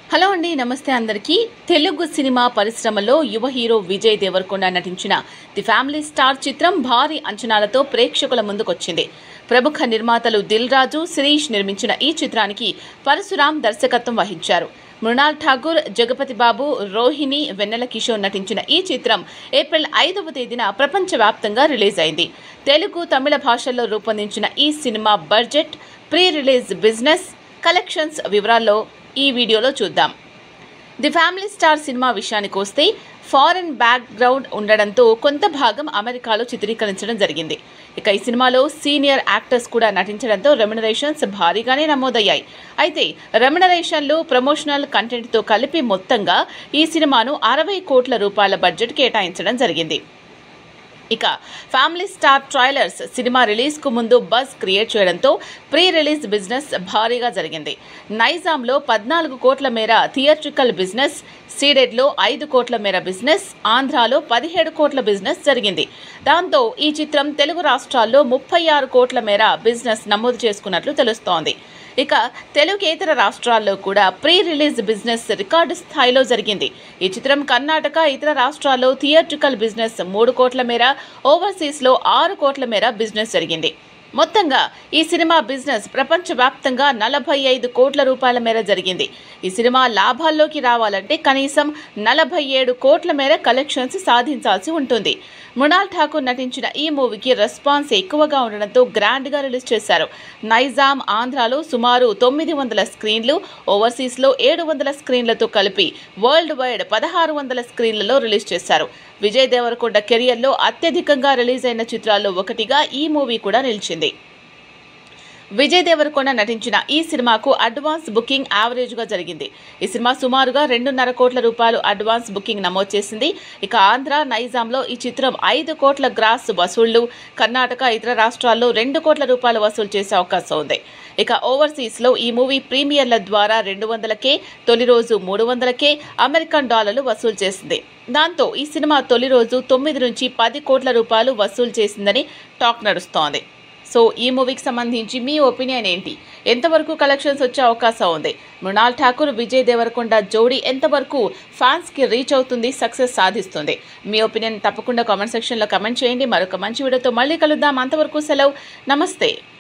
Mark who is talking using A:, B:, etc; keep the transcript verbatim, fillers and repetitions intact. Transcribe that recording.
A: Hello అండి, నమస్తే అందరికీ. తెలుగు సినిమా పరిశ్రమలో యువ హీరో విజయ్ దేవరకొండ నటించిన ది ఫ్యామిలీ స్టార్ చిత్రం భారీ అంచనాలతో ప్రేక్షకుల ముందుకొచ్చింది. ప్రముఖ నిర్మాతలు దిల్ రాజు, శిరీష్ నిర్మించిన ఈ చిత్రానికి పరశురాం దర్శకత్వం వహించారు. మృణాల్ ఠాగూర్, జగపతి బాబు, రోహిణి, వెన్నెల కిషోర్ నటించిన ఈ చిత్రం ఏప్రిల్ ఐదవ తేదీన ప్రపంచవ్యాప్తంగా రిలీజ్ అయింది. తెలుగు, తమిళ భాషల్లో రూపొందించిన ఈ cinema budget, pre release business, collections వివరాల్లో ఈ వీడియోలో చూద్దాం. ది ఫ్యామిలీ స్టార్ సినిమా విషయానికి వస్తే ఫారెన్ బ్యాక్గ్రౌండ్ ఉండడంతో కొంత భాగం అమెరికాలో చిత్రీకరించడం జరిగింది. ఇక ఈ సినిమాలో సీనియర్ యాక్టర్స్ కూడా నటించడంతో రెమ్యునరేషన్స్ భారీగానే నమోదయ్యాయి. అయితే రెమ్యునరేషన్లు, ప్రమోషనల్ కంటెంట్తో కలిపి మొత్తంగా ఈ సినిమాను అరవై కోట్ల రూపాయల బడ్జెట్ కేటాయించడం జరిగింది. ఇక ఫ్యామిలీ స్టార్ ట్రైలర్స్ సినిమా రిలీజ్కు ముందు బజ్ క్రియేట్ చేయడంతో ప్రీ రిలీజ్ బిజినెస్ భారీగా జరిగింది. నైజాంలో పద్నాలుగు కోట్ల మేర థియేట్రికల్ బిజినెస్, సీడెడ్లో ఐదు కోట్ల మేర బిజినెస్, ఆంధ్రాలో పదిహేడు కోట్ల బిజినెస్ జరిగింది. దాంతో ఈ చిత్రం తెలుగు రాష్ట్రాల్లో ముప్పై ఆరు కోట్ల మేర బిజినెస్ నమోదు చేసుకున్నట్లు తెలుస్తోంది. ఇక తెలుగేతర రాష్ట్రాల్లో కూడా ప్రీ రిలీజ్ బిజినెస్ రికార్డు స్థాయిలో జరిగింది. ఈ చిత్రం కర్ణాటక, ఇతర రాష్ట్రాల్లో థియేట్రికల్ బిజినెస్ మూడు కోట్ల మేర, ఓవర్సీస్లో ఆరు కోట్ల మేర బిజినెస్ జరిగింది. మొత్తంగా ఈ సినిమా బిజినెస్ ప్రపంచవ్యాప్తంగా నలభై ఐదు కోట్ల రూపాయల మేర జరిగింది. ఈ సినిమా లాభాల్లోకి రావాలంటే కనీసం నలభై ఏడు కోట్ల మేర కలెక్షన్స్ సాధించాల్సి ఉంటుంది. మృణాల్ ఠాకూర్ నటించిన ఈ మూవీకి రెస్పాన్స్ ఎక్కువగా ఉండడంతో గ్రాండ్గా రిలీజ్ చేశారు. నైజాం, ఆంధ్రాలో సుమారు తొమ్మిది వందల స్క్రీన్లు, ఓవర్సీస్లో ఏడు వందల స్క్రీన్లతో కలిపి వరల్డ్ వైడ్ పదహారు వందల స్క్రీన్లలో రిలీజ్ చేశారు. విజయ్ దేవరకొండ కెరియర్లో అత్యధికంగా రిలీజ్ అయిన చిత్రాల్లో ఒకటిగా ఈ మూవీ కూడా నిలిచింది. విజయ్ దేవరకొండ నటించిన ఈ సినిమాకు అడ్వాన్స్ బుకింగ్ యావరేజ్గా జరిగింది. ఈ సినిమా సుమారుగా రెండున్నర కోట్ల రూపాయలు అడ్వాన్స్ బుకింగ్ నమోదు చేసింది. ఇక ఆంధ్ర, నైజాంలో ఈ చిత్రం ఐదు కోట్ల గ్రాస్ వసూళ్లు, కర్ణాటక, ఇతర రాష్ట్రాల్లో రెండు కోట్ల రూపాయలు వసూలు చేసే అవకాశం ఉంది. ఇక ఓవర్సీస్లో ఈ మూవీ ప్రీమియర్ల ద్వారా రెండు వందలకే, తొలి రోజు మూడు వందలకే అమెరికన్ డాలర్లు వసూలు చేసింది. దాంతో ఈ సినిమా తొలి రోజు తొమ్మిది నుంచి పది కోట్ల రూపాయలు వసూలు చేసిందని టాక్ నడుస్తోంది. సో ఈ మూవీకి సంబంధించి మీ ఒపీనియన్ ఏంటి? ఎంతవరకు కలెక్షన్స్ వచ్చే అవకాశం ఉంది? మృణాల్ ఠాకూర్, విజయ్ దేవరకొండ జోడీ ఎంతవరకు ఫ్యాన్స్కి రీచ్ అవుతుంది, సక్సెస్ సాధిస్తుంది? మీ ఒపీనియన్ తప్పకుండా కామెంట్ సెక్షన్లో కమెంట్ చేయండి. మరొక మంచి వీడియోతో మళ్ళీ కలుద్దాం. అంతవరకు సెలవు, నమస్తే.